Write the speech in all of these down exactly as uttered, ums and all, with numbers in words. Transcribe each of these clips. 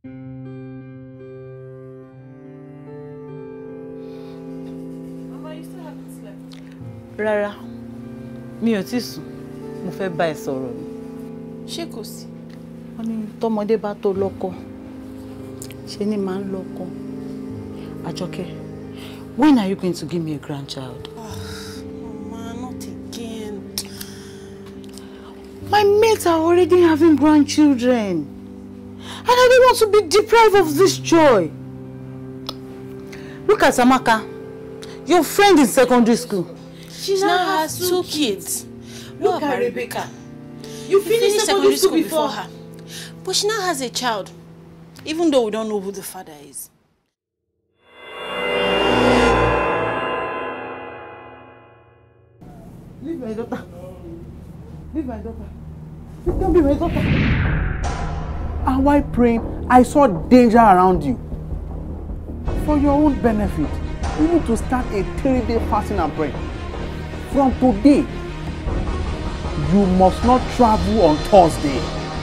Mama, you still haven't slept? Rárá, mi ò tí sùn. Mo fẹ́ bá ẹ sọ̀rọ̀ ni. Ṣé kò sí? Wọ́n ní tọ́mọdé bá tó lọ́kọ, ṣe ni máa ń lọ́kọ. Àjọkẹ́, when are you going to give me a grandchild? Oh, Mama, not again. My mates are already having grandchildren. And I don't want to be deprived of this joy. Look at Amaka, your friend in secondary school. She now has two kids. Look at Rebecca. You finished secondary school before her. But she now has a child, even though we don't know who the father is. Leave my daughter. Leave my daughter. Don't be my daughter. And while praying, I saw danger around you. For your own benefit, you need to start a three-day fasting and prayer. From today, you must not travel on Thursday.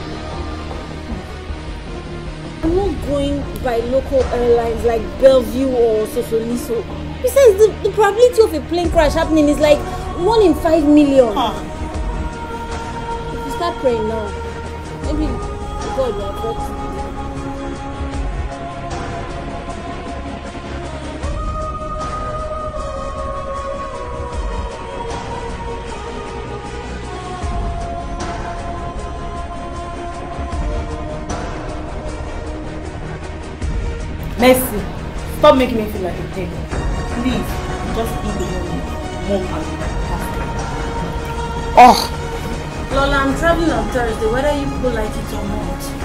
I'm not going by local airlines like Bellevue or Sosoliso. Besides, the, the probability of a plane crash happening is like one in five million. Huh. If you start praying now, maybe God will have brought you. Mercy, stop making me feel like a pig. Please, just eat the money. Mom and Oh! Lola, I'm traveling on Thursday, whether you people like it or not.